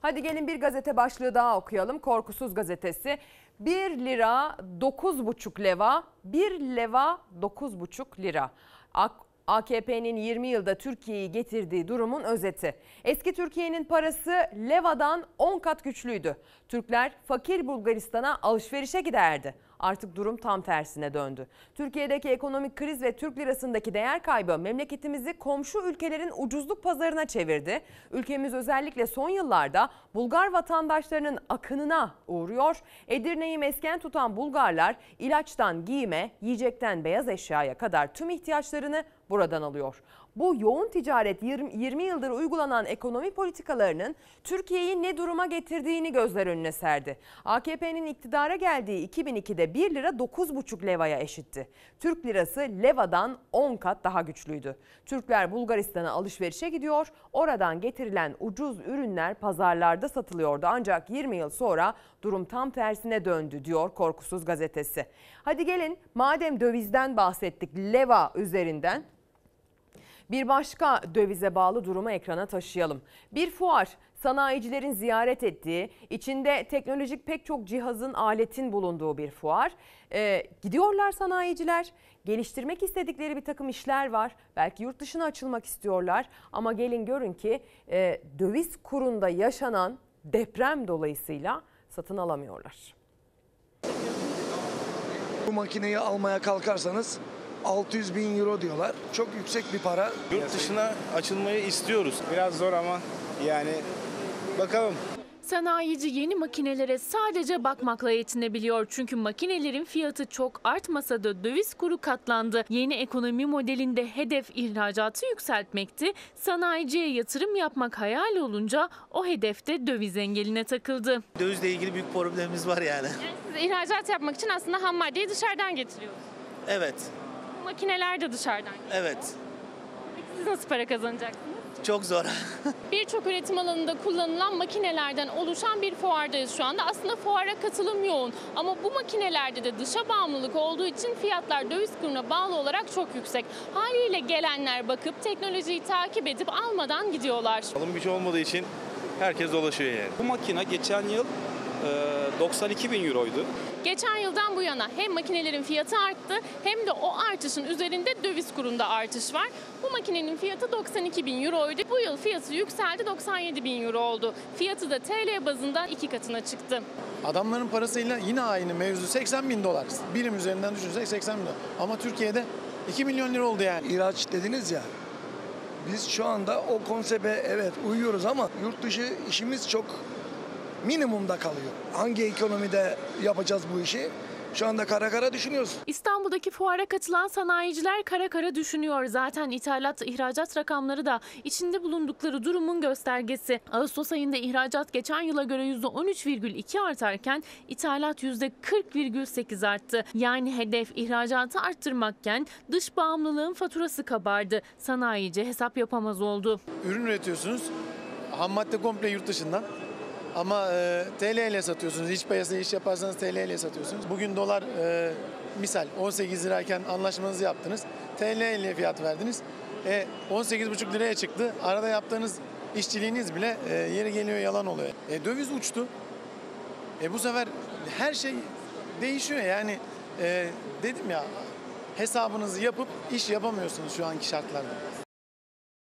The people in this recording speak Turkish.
Hadi gelin bir gazete başlığı daha okuyalım. Korkusuz gazetesi. 1 lira 9,5 leva, 1 leva 9,5 lira. AKP'nin 20 yılda Türkiye'yi getirdiği durumun özeti. Eski Türkiye'nin parası levadan 10 kat güçlüydü. Türkler fakir Bulgaristan'a alışverişe giderdi. Artık durum tam tersine döndü. Türkiye'deki ekonomik kriz ve Türk lirasındaki değer kaybı memleketimizi komşu ülkelerin ucuzluk pazarına çevirdi. Ülkemiz özellikle son yıllarda Bulgar vatandaşlarının akınına uğruyor. Edirne'yi mesken tutan Bulgarlar ilaçtan giyime, yiyecekten beyaz eşyaya kadar tüm ihtiyaçlarını buradan alıyor. Bu yoğun ticaret 20 yıldır uygulanan ekonomi politikalarının Türkiye'yi ne duruma getirdiğini gözler önüne serdi. AKP'nin iktidara geldiği 2002'de 1 lira 9,5 levaya eşitti. Türk lirası levadan 10 kat daha güçlüydü. Türkler Bulgaristan'a alışverişe gidiyor, oradan getirilen ucuz ürünler pazarlarda satılıyordu. Ancak 20 yıl sonra durum tam tersine döndü diyor Korkusuz gazetesi. Hadi gelin madem dövizden bahsettik leva üzerinden, bir başka dövize bağlı durumu ekrana taşıyalım. Bir fuar, sanayicilerin ziyaret ettiği, içinde teknolojik pek çok cihazın, aletin bulunduğu bir fuar. Gidiyorlar sanayiciler, geliştirmek istedikleri bir takım işler var. Belki yurt dışına açılmak istiyorlar ama gelin görün ki döviz kurunda yaşanan deprem dolayısıyla satın alamıyorlar. Bu makineyi almaya kalkarsanız 600 bin euro diyorlar. Çok yüksek bir para. Yurt dışına açılmayı istiyoruz. Biraz zor ama yani bakalım. Sanayici yeni makinelere sadece bakmakla yetinebiliyor. Çünkü makinelerin fiyatı çok artmasa da döviz kuru katlandı. Yeni ekonomi modelinde hedef ihracatı yükseltmekti. Sanayiciye yatırım yapmak hayal olunca o hedefte döviz engeline takıldı. Dövizle ilgili büyük problemimiz var yani. Siz ihracat yapmak için aslında ham maddeyi dışarıdan getiriyorsunuz. Evet. Makineler de dışarıdan geliyor. Evet. Peki siz nasıl para kazanacaksınız? Çok zor. Birçok üretim alanında kullanılan makinelerden oluşan bir fuardayız şu anda. Aslında fuara katılım yoğun ama bu makinelerde de dışa bağımlılık olduğu için fiyatlar döviz kuruna bağlı olarak çok yüksek. Haliyle gelenler bakıp teknolojiyi takip edip almadan gidiyorlar. Alım gücü olmadığı için herkes dolaşıyor yani. Bu makine geçen yıl 92 bin euroydu. Geçen yıldan bu yana hem makinelerin fiyatı arttı hem de o artışın üzerinde döviz kurunda artış var. Bu makinenin fiyatı 92 bin euroydu. Bu yıl fiyatı yükseldi, 97 bin euro oldu. Fiyatı da TL bazında 2 katına çıktı. Adamların parasıyla yine aynı mevzu 80 bin dolar. Birim üzerinden düşünsek 80 bin dolar. Ama Türkiye'de 2 milyon lira oldu yani. İhraç dediniz ya. Biz şu anda o konsepte evet uyuyoruz ama yurt dışı işimiz çok minimumda kalıyor. Hangi ekonomide yapacağız bu işi? Şu anda kara kara düşünüyoruz. İstanbul'daki fuara katılan sanayiciler kara kara düşünüyor. Zaten ithalat, ihracat rakamları da içinde bulundukları durumun göstergesi. Ağustos ayında ihracat geçen yıla göre %13,2 artarken ithalat %40,8 arttı. Yani hedef ihracatı arttırmakken dış bağımlılığın faturası kabardı. Sanayici hesap yapamaz oldu. Ürün üretiyorsunuz, ham madde komple yurt dışından. Ama TL ile satıyorsunuz. İç piyasada iş yaparsanız TL ile satıyorsunuz. Bugün dolar misal 18 lirayken anlaşmanızı yaptınız. TL ile fiyat verdiniz. 18,5 liraya çıktı. Arada yaptığınız işçiliğiniz bile yeri geliyor yalan oluyor. Döviz uçtu. Bu sefer her şey değişiyor. Yani dedim ya hesabınızı yapıp iş yapamıyorsunuz şu anki şartlarda.